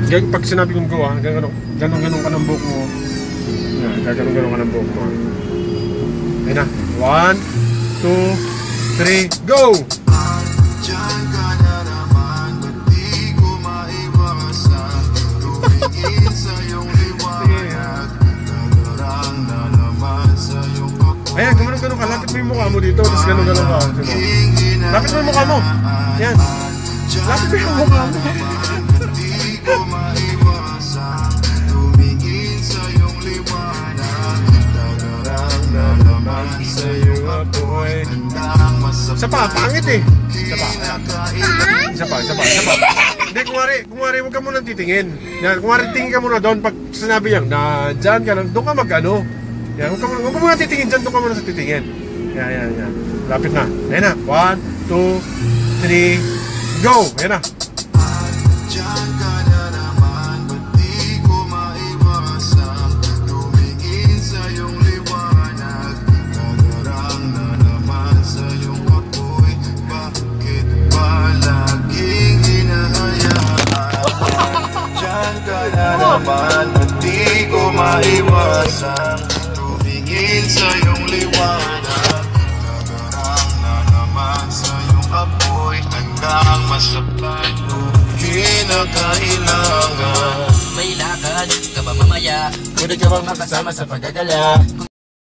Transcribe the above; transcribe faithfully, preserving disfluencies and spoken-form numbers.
Pag sinabi kong go, ha, ganun, ganun, ganun ka ng buhok mo. Yan, ganun, ganun ka ng buhok mo. Ayun na. One, two, three, go! Ayan, ganun-ganun ka. Lapit mo yung mukha mo dito, tapos ganun-ganun ka. Lapit mo yung mukha mo. Yan. Lapit mo yung mukha mo. Isa pa, pangit eh. Isa pa. Isa pa, isa pa, isa pa. Hindi, kumari, kumari, huwag ka muna titingin. Yan, kumari, tingin ka muna doon. Pag sinabi yan, na dyan ka lang, doon ka mag-ano. Yan, huwag ka muna, huwag ka muna titingin dyan, doon ka muna sa titingin. Yan, yan, yan. Lapit na. Ayan na. One, two, three, go! Ayan na. At di ko maiwasan tumingin sa iyong liwanag. Nagarang na naman sa iyong apoy, handang masapat kung kinakailangan. May lakad ka ba mamaya? Pwede ka bang makasama sa paggagala? Kung